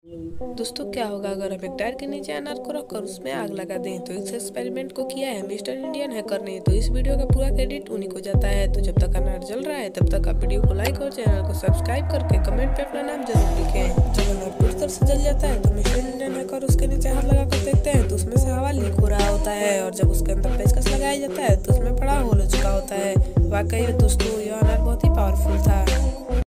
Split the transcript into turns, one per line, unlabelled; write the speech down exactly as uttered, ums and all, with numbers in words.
दोस्तों, क्या होगा अगर हम एक टायर के नीचे अनार को रखकर उसमें आग लगा दें। तो इस एक्सपेरिमेंट को किया है मिस्टर इंडियन हैकर ने। तो इस वीडियो का पूरा क्रेडिट उन्हीं को जाता है। तो जब तक अनार जल रहा है तब तक आप वीडियो को लाइक और चैनल को सब्सक्राइब करके कमेंट पे अपना नाम जरूर लिखें। जब अनार पूरी तरह से जल जाता है तो मिस्टर इंडियन हैकर उसके नीचे हाथ लगा कर देखते हैं तो उसमें से हवा लीक हो रहा होता है। और जब उसके अंदर पेचकस लगाया जाता है तो उसमें बड़ा होल हो चुका होता है। वाकई दोस्तों, यह अनार बहुत ही पावरफुल था।